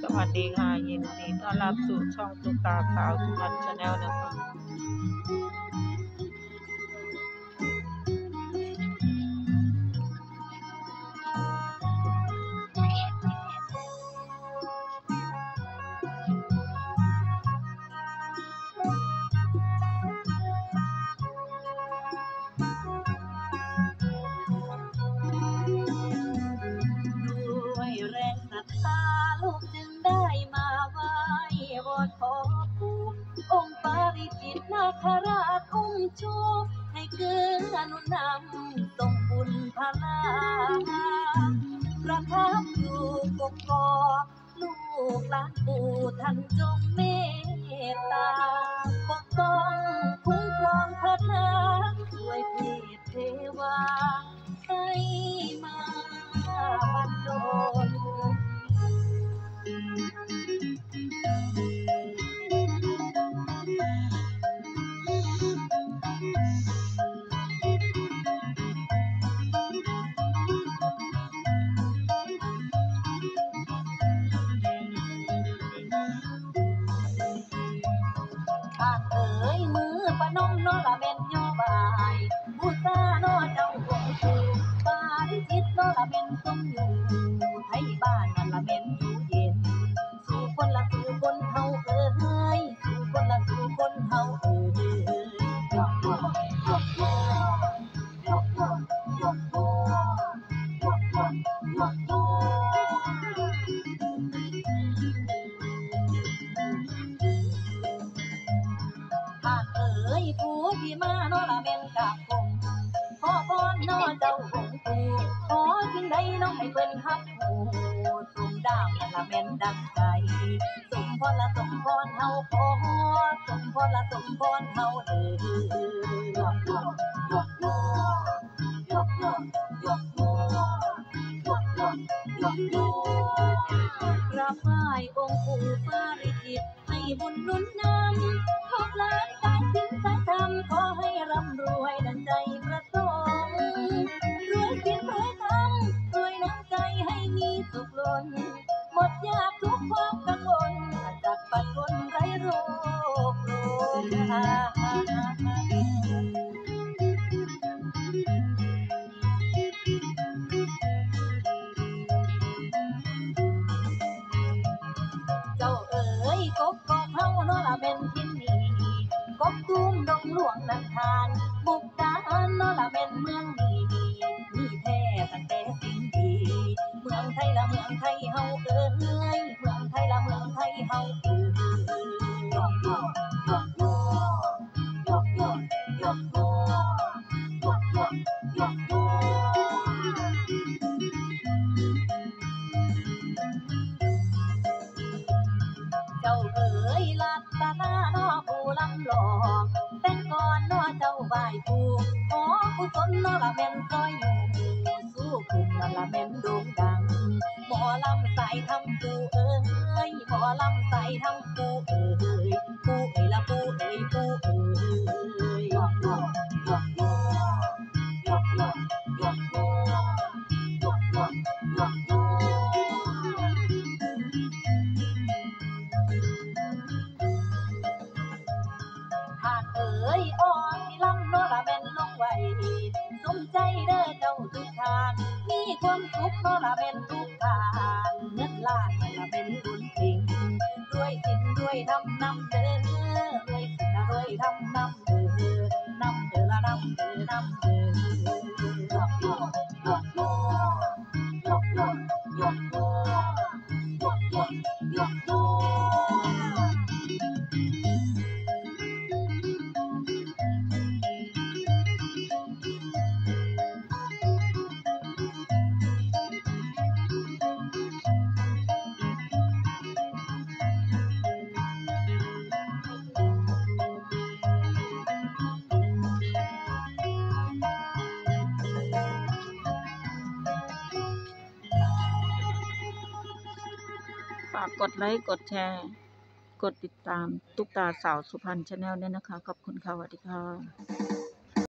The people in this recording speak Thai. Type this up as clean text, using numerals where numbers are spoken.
วัสดีค่ะยินดีต้อนรับสู่ช่องตุ๊กตาสาวสุพรรณชาแนลนะคะด้วยแรงศรัทธาลูกจึงได้มาไหว้วอนขอปู่องค์ปาริจิตนาคราชอุ้มชูให้เกื้อหนุนนำส่งบุญพลาประทับอยู่กกอกลูกหลานปู่ท่านจงเมตตาปกป้องคุ้มครองเถิดนาด้วยเทพเทวาให้มาบันดลข้างเอ๋ยมือประนมโนละเม็นโยบายบูชาโนเจ้าองค์ปู่ปาริจิตโนละเม็นทรงอยู่ไทยบ้านนั่นละเม็นอยู่เย็นสู่คนละสู่คนเฮาเอ๋ยสู่คนละสู่คนเฮาเอ๋ยยกยกยกยกยกยกยกยกยกยกยหากเอ๋ยผู้ที่มาโนละเม็นกับผมขอพรโนเจ้าองค์ปู่ขอสิ่งใดน้องให้เพิ่นฮับหูสมดามละเม็นดังใจสมพรละสมพรเฮาขอสมพรละสมพรเฮาเด้อยกยกยกยกยกยกยกยกยกยกกราบไหว้องค์ปู่ปาริจิตให้บุญหนุนนำทุกล้านสายสินสายธรรมขอให้ร่ำรวยดังใจประสงค์รวยสินรวยธรรมรวยน้ำใจให้มีสุขล้นหมดยากทุกความกังวลจากปัดกลไร้โรคโรคเจ้าเอ๋ยกบกอกเฮาโนละเป็นทินนี่กบตุ้มดงหลวงนันทานบุกดาหารโนละเป็นเมืองดีมีแท้ตั้งแต่สิ่งดีเมืองไทยละเมืองไทยเฮาเอ๋ยเมืองไทยละเมืองไทยเฮาเอ๋ยยกยกยกยกยกยกยกยกยกยก เจ้าเอ๋ยลัดตาหน้าน้อผู้ลำหลอกแต่งก่อนน้อเจ้าไหว้ผู้ขอกุศลน้อละแม่นซอยอยู่สู้คุณนั่นละแม่นโด่งดังหมอลำใส่ทำผู้เอ๋ยหมอลำใส่ทำผู้เอ๋ยผู้เอ๋ยละผู้เอ๋ยผู้เอ๋ยยกยกยกยกยกยกยกยกยกยกยก หากเอ๋ยอ่อนที่ลำโนละแม่นลงไว้สมใจเด้อเจ้าทุกทางมีความสุขโนละแม่นทุกทางเงินล้านนั่นละเป็นบุญจริงด้วยสินด้วยทำนำเด้อด้วยสินด้วยทำนำเด้อนำเด้อละนำเด้อนำเด้อยกยกยกยกยกยกยกยกยกยกยกฝากกดไลค์กดแชร์กดติดตามตุ๊กตาสาวสุพรรณชาแนลด้วยนะคะขอบคุณค่ะสวัสดีค่ะ